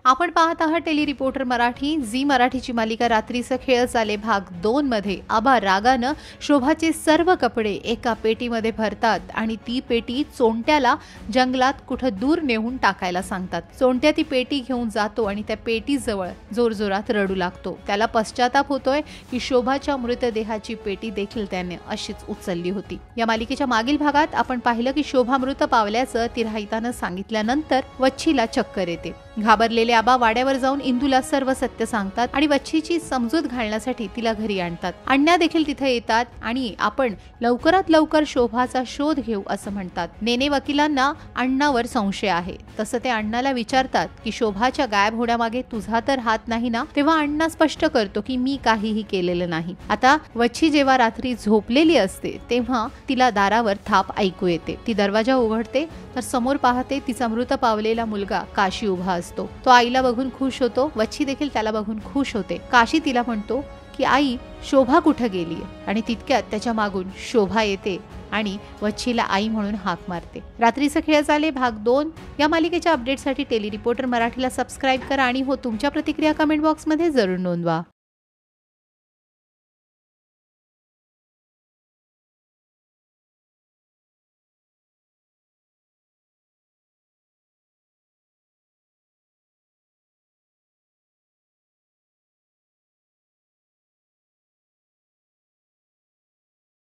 आपण पाहत आहात टेली रिपोर्टर मराठी. झी मराठीची मालिका रात्रीचं खेळ चाले भाग 2 मध्ये आबा रागानं शोभाचे सर्व कपडे एका पेटीमध्ये भरतात आणि ती पेटी चोंट्याला जंगलात कुठं दूर नेऊन टाकायला सांगतात. चोंट्या ती पेटी घेऊन जातो आणि त्या पेटीजवळ जोरजोरात रडू लागतो. त्याला पश्चाताप होतोय की शोभाच्या मृतदेहाची पेटी देखील त्याने अशीच उचलली होती. या मालिकेच्या मागील भागात आपण पाहिलं की शोभा मृत पावल्याचं ती राहितानं सांगितल्यानंतर वच्छीला चक्कर येते. घाबरलेले आबा वाड्यावर जाऊन इंदूला सर्व सत्य सांगतात आणि वच्छीची समजूत घालण्यासाठी तिला घरी आणतात. अण्णा देखील तिथे येतात आणि आपण लवकरात लवकर शोभाचा शोध घेऊ असं म्हणतात. नेने वकिलांना अण्णावर संशय आहे. तसं ते अण्णाला विचारतात की शोभाच्या गायब होण्यामागे तुझा तर हात नाही ना. तेव्हा अण्णा स्पष्ट करतो की मी काहीही केलेलं नाही. आता वच्छी जेव्हा रात्री झोपलेली असते तेव्हा तिला दारावर थाप ऐकू येते. ती दरवाजा उघडते तर समोर पाहते तिचा मृत पावलेला मुलगा काशी उभा असतो. तो आईला बघून खुश होतो. वच्छी देखील त्याला बघून खुश होते. काशी तिला म्हणतो की आई, शोभा कुठे गेलीये? आणि तितक्यात त्याच्या मागून शोभा येते आणि वच्छीला आई म्हणून हाक मारते. रात्रीचं खेळ चाले भाग 2 या मालिकेच्या अपडेटसाठी टेली रिपोर्टर मराठीला सबस्क्राईब करा आणि तुमच्या प्रतिक्रिया कमेंट बॉक्समध्ये जरूर नोंदवा.